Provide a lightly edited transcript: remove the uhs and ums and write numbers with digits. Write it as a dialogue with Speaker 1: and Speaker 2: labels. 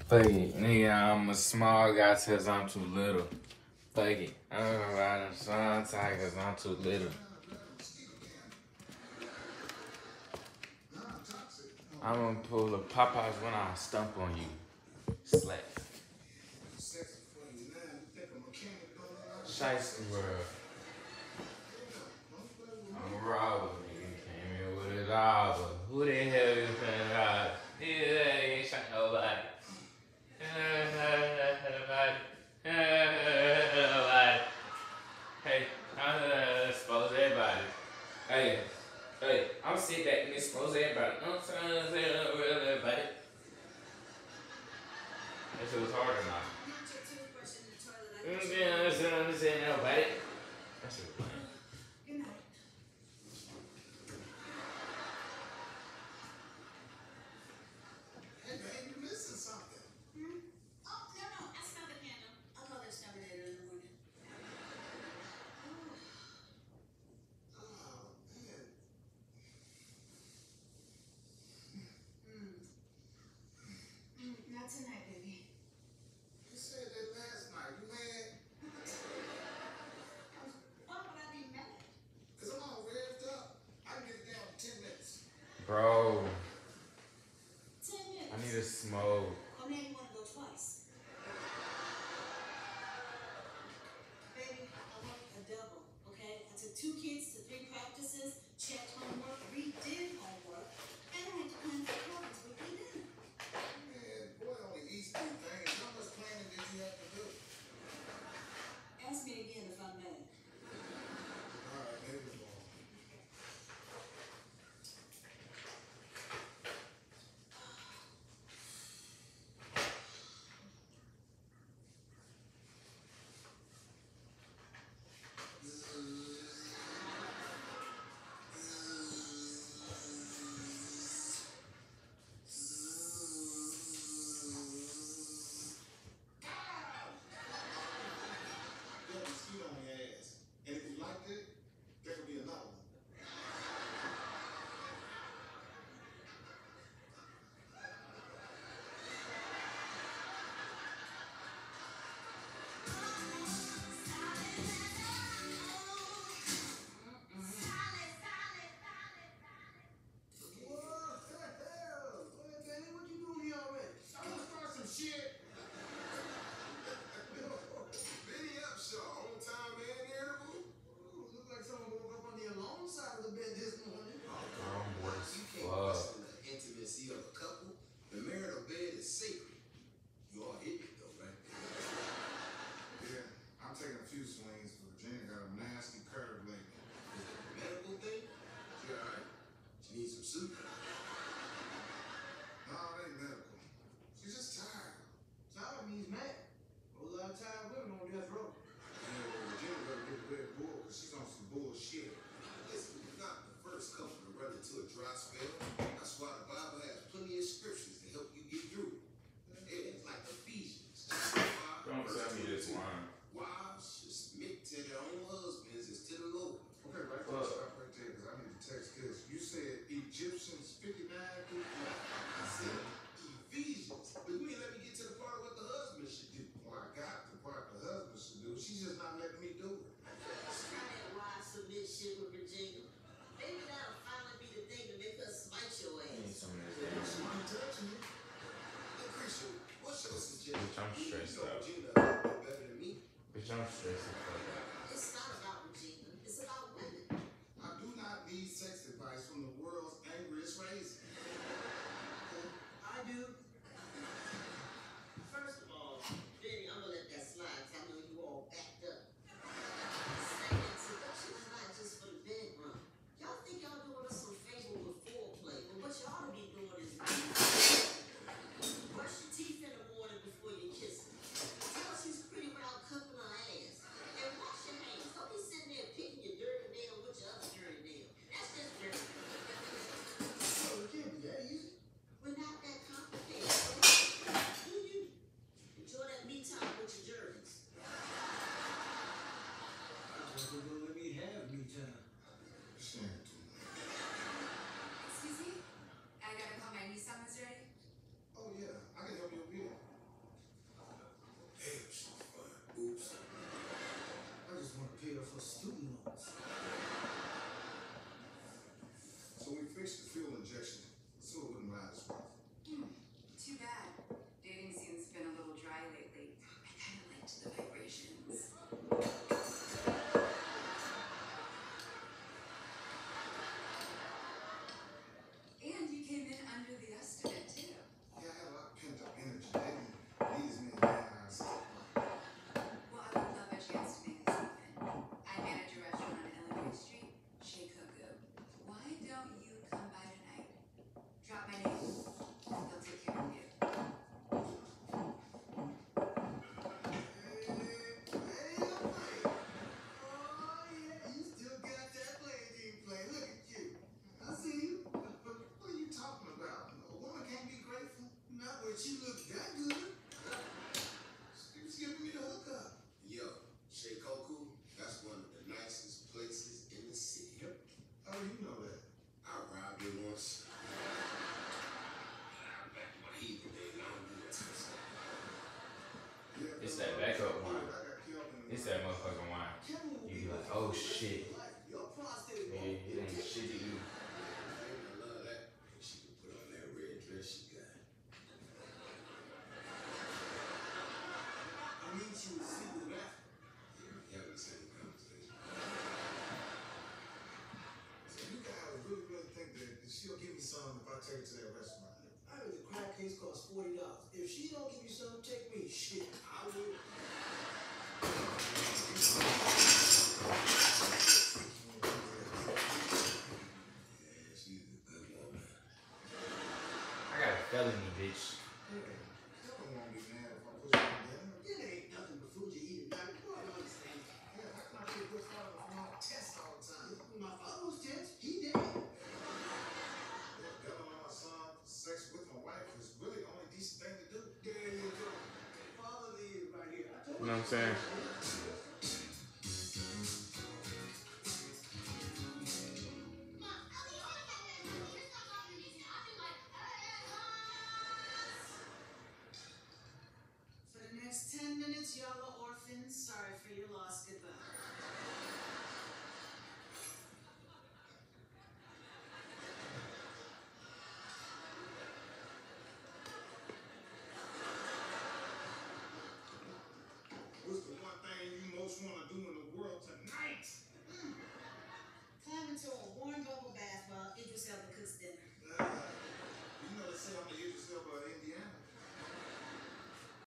Speaker 1: Fuck it, nigga, I'm a small guy cause I'm too little. Fuck it, I'm riding sun tight cause I'm too little. I'm gonna pull a Popeyes when I stump on you. Slap. Shiesty world. I'm a robber, nigga. Came in with a robber. Who the hell you finna rob? Nigga, that ain't shot nobody. Nobody. Hey, I'm gonna expose everybody. Hey, I'm gonna sit back and expose everybody. You know what I'm saying? Everybody. That shit was hard or not? You know what I'm saying? Nobody. That shit was lame. Bro, I need to smoke.
Speaker 2: If she don't give you something, take me. Shit, I will.
Speaker 1: I got a felony, bitch. You know what I'm saying?
Speaker 3: For the next 10 minutes, y'all are orphans. Sorry for your loss. Goodbye.
Speaker 2: What's the one thing you most want to do in